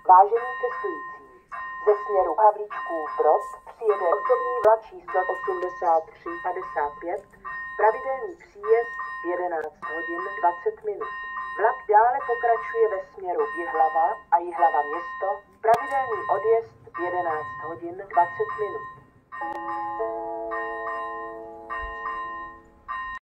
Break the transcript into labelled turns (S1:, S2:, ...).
S1: Vážení cestující, ze směru Havlíčkův Brod přijede osobní vlak číslo 8355, pravidelný příjezd v 11 hodin 20 minut. Vlak dále pokračuje ve směru Jihlava a Jihlava město, pravidelný odjezd v 11 hodin 20 minut.